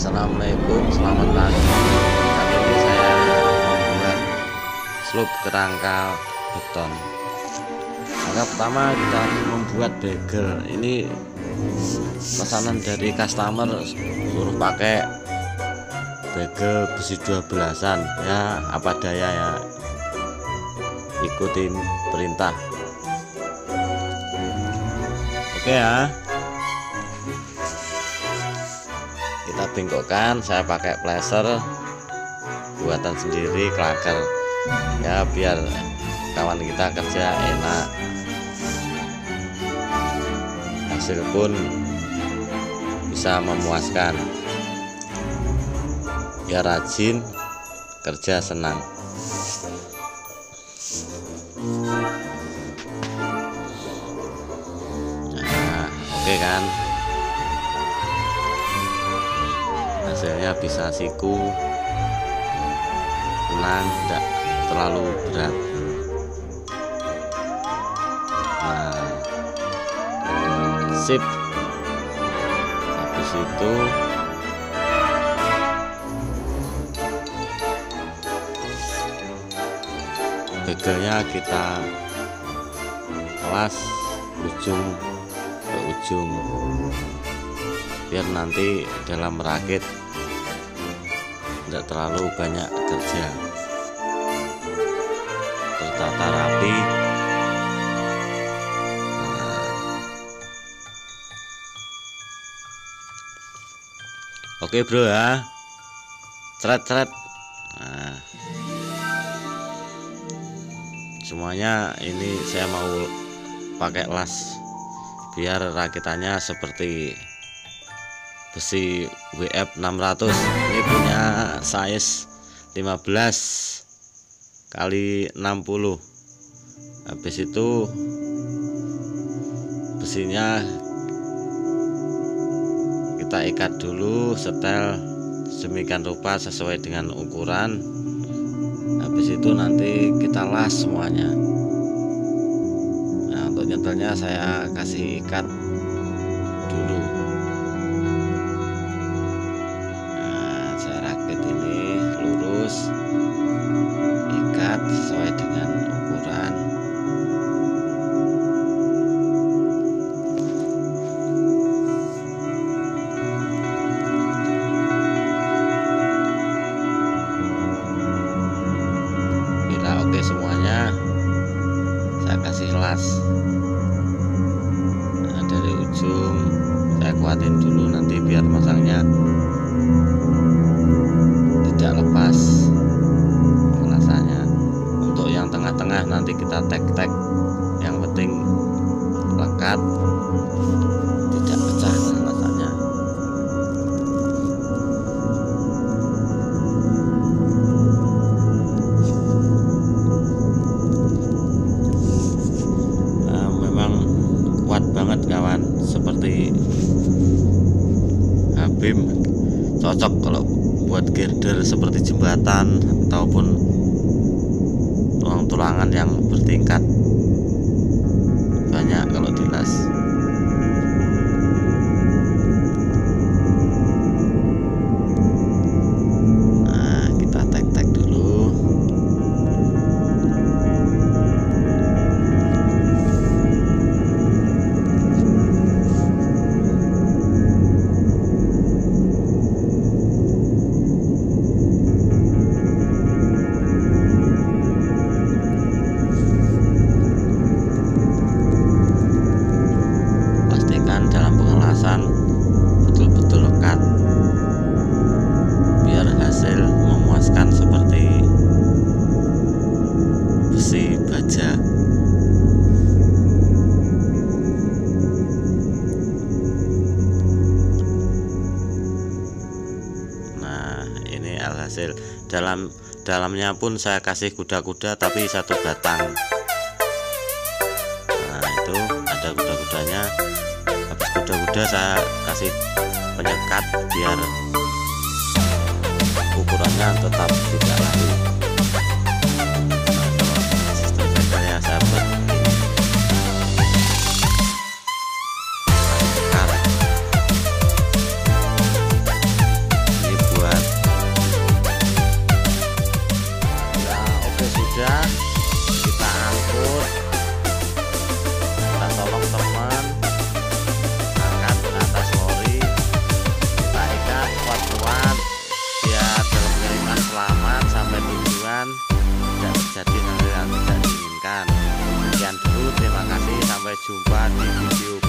Assalamualaikum, selamat pagi. Kali ini saya membuat slope kerangka beton. Maka pertama kita membuat bagel. Ini pesanan dari customer, suruh pakai bagel besi 12-an ya, apa daya ya, ikutin perintah. Oke ya, kita bengkokkan. Saya pakai placer buatan sendiri, klaker ya, biar kawan kita kerja enak, hasil pun bisa memuaskan, biar rajin kerja senang. Nah, oke kan, hasilnya bisa siku, tenang, tidak terlalu berat. Nah, sip. Habis itu bagelnya kita kelas ujung ke ujung, biar nanti dalam merakit tidak terlalu banyak kerja, tertata rapi. Oke bro ya, ceret-ceret. Nah, semuanya ini saya mau pakai las biar rakitannya seperti besi WF 600. Ini punya size 15 kali 60. Habis itu besinya kita ikat dulu, setel sedemikian rupa sesuai dengan ukuran. Habis itu nanti kita las semuanya. Nah, untuk nyetelnya saya kasih ikat dulu. Nah, saya rakit ini lurus, ikat sesuai dengan ukuran. Oke semuanya, saya kasih las. Nah, dari ujung saya kuatin dulu nanti biar masangnya tidak lepas lasannya. Untuk yang tengah-tengah nanti kita tek-tek, yang penting lekat, tidak pecah lasannya. Kawan, seperti Habim, cocok kalau buat girder seperti jembatan ataupun tulang-tulangan yang bertingkat, banyak kalau dilas. Nah, kita tek-tek dulu. Betul-betul lekat biar hasil memuaskan seperti besi baja. Nah, ini alhasil. Dalamnya pun saya kasih kuda-kuda tapi satu batang. Nah, itu ada kuda-kudanya. Habis kuda-kuda saya kasih penyekat biar ukurannya tetap tidak layu. Sistem bagelnya saya buat begini. tidak terjadi hal yang tidak diinginkan. Sekian dulu, terima kasih, sampai jumpa di video